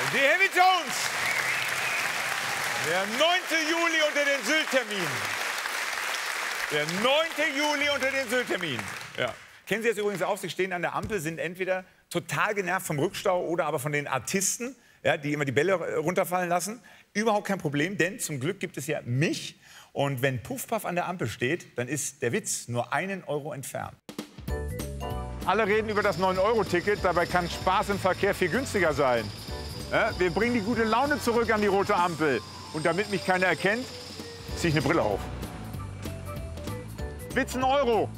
Die Heavy Tones. Der 9. Juli unter den Sylt-Terminen. Der 9. Juli unter den Sylt-Terminen. Ja. Kennen Sie jetzt übrigens auch, Sie stehen an der Ampel, sind entweder total genervt vom Rückstau oder aber von den Artisten, ja, die immer die Bälle runterfallen lassen. Überhaupt kein Problem, denn zum Glück gibt es ja mich. Und wenn Puff Puff an der Ampel steht, dann ist der Witz nur 1 Euro entfernt. Alle reden über das 9-Euro-Ticket, dabei kann Spaß im Verkehr viel günstiger sein. Ja, wir bringen die gute Laune zurück an die rote Ampel. Und damit mich keiner erkennt, ziehe ich eine Brille auf. Witz 1 Euro.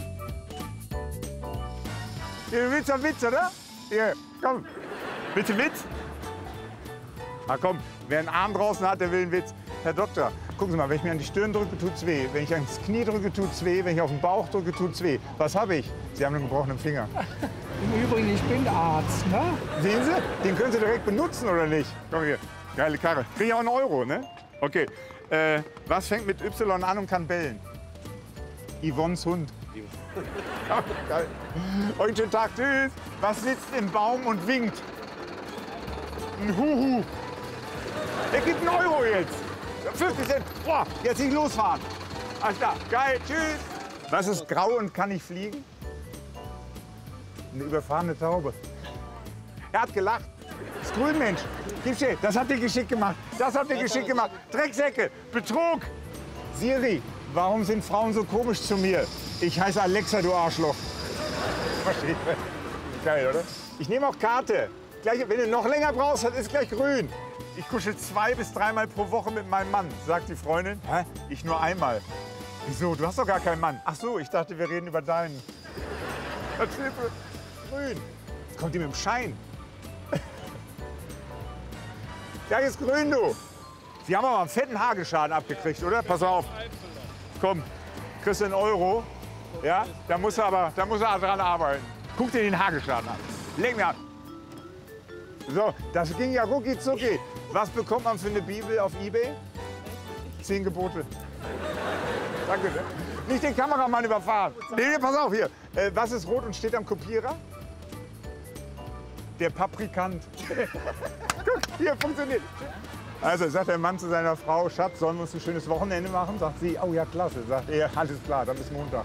Ihr Witz am Witz, oder? Hier, komm. Bitte Witz? Na komm, wer einen Arm draußen hat, der will einen Witz. Herr Doktor, gucken Sie mal, wenn ich mir an die Stirn drücke, tut's weh. Wenn ich ans Knie drücke, tut's weh. Wenn ich auf den Bauch drücke, tut's weh. Was habe ich? Sie haben einen gebrochenen Finger. Im Übrigen, ich bin Arzt, ne? Sehen Sie? Den können Sie direkt benutzen, oder nicht? Komm hier, geile Karre. Krieg ich auch 1 Euro, ne? Okay. Was fängt mit Y an und kann bellen? Yvonnes Hund. Oh, geil. Euch einen schönen Tag, tschüss. Was sitzt im Baum und winkt? Ein Huhu. Der gibt 1 Euro jetzt. 50 Cent. Boah, jetzt nicht losfahren. Alles klar, geil, tschüss. Was ist grau und kann nicht fliegen? Eine überfahrene Taube. Er hat gelacht. Das ist grün, Mensch. Gib's her. Das habt ihr geschickt gemacht. Das habt ihr geschickt gemacht. Drecksäcke. Betrug. Siri, warum sind Frauen so komisch zu mir? Ich heiße Alexa, du Arschloch. Versteht? Geil, oder? Ich nehme auch Karte. Gleich, wenn du noch länger brauchst, das ist gleich grün. Ich kuschel 2 bis 3 Mal pro Woche mit meinem Mann, sagt die Freundin. Hä? Ich nur einmal. Wieso? Du hast doch gar keinen Mann. Ach so, ich dachte, wir reden über deinen. Hilfe. Grün. Jetzt kommt die mit dem Schein. Ja, ist grün, du. Sie haben aber einen fetten Hagelschaden abgekriegt, oder? Pass auf. Komm, kriegst du 1 Euro. Ja, da muss er dran arbeiten. Guck dir den Hagelschaden an. Leg mir ab. So, das ging ja rucki zucki. Was bekommt man für eine Bibel auf eBay? 10 Gebote. Danke. Ne? Nicht den Kameramann überfahren. Nee, pass auf hier. Was ist rot und steht am Kopierer? Der Paprikant. Guck, hier funktioniert. Also sagt der Mann zu seiner Frau, Schatz, sollen wir uns ein schönes Wochenende machen? Sagt sie, oh ja, klasse. Sagt er, alles klar, dann bis Montag.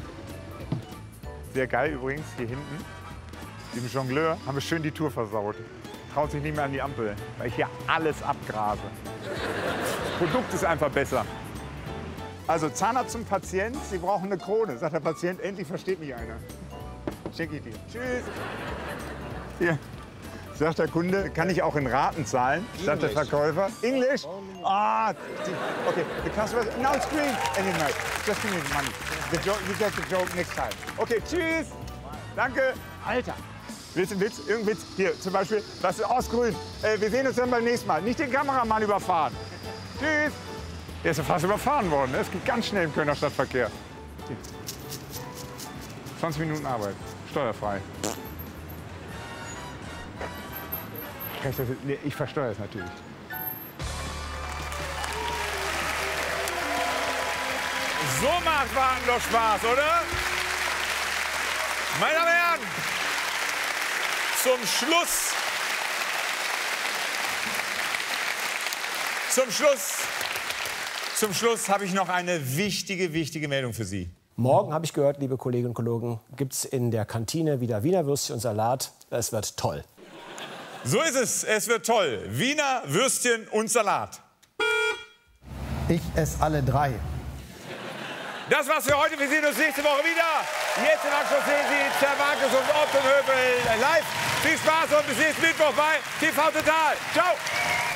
Sehr geil übrigens, hier hinten. Dem Jongleur haben wir schön die Tour versaut. Traut sich nicht mehr an die Ampel, weil ich hier alles abgrase. Das Produkt ist einfach besser. Also Zahnarzt zum Patient, Sie brauchen eine Krone. Sagt der Patient, endlich versteht mich einer. Check ich die. Tschüss. Hier. Sagt der Kunde, kann ich auch in Raten zahlen? Sagt der Verkäufer. English? Ah, okay. The customer, now it's green. Anyway, just give me the money. The joke, you get the joke next time. Okay, tschüss. Danke. Alter. Willst du einen Witz? Irgendein Witz? Hier, zum Beispiel, was ist aus grün? Wir sehen uns dann beim nächsten Mal. Nicht den Kameramann überfahren. Tschüss. Der ist ja fast überfahren worden. Es geht ganz schnell im Kölner Stadtverkehr. Hier. 20 Minuten Arbeit. Steuerfrei. Ich versteuere es natürlich. So macht Warten doch Spaß, oder? Meine Damen und Herren, zum Schluss habe ich noch eine wichtige Meldung für Sie. Morgen, habe ich gehört, liebe Kolleginnen und Kollegen, gibt es in der Kantine wieder Wiener Würstchen und Salat. Es wird toll. So ist es. Es wird toll. Wiener Würstchen und Salat. Ich esse alle 3. Das war's für heute. Wir sehen uns nächste Woche wieder. Jetzt im Anschluss sehen Sie Zerwakis und Optenhövel live. Viel Spaß und bis nächsten Mittwoch bei TV Total. Ciao.